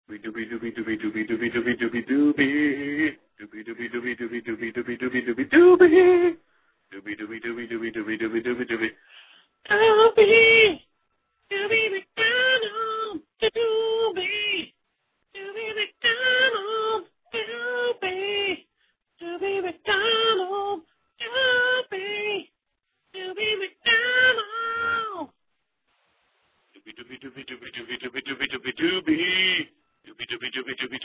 Doobie doobie doobie doobie doobie doobie doobie doobie doobie. Doobie doobie doobie doobie doobie doobie doobie doobie doobie. Doobie doobie doobie doobie doobie doobie doobie doobie. Doobie. Doobie McDonald. Doobie. Doobie McDonald. Doobie. Doobie McDonald. Doobie. Doobie McDonald. Doobie doobie doobie doobie doobie doobie doobie doobie doobie. Doobie doobie doobie doobie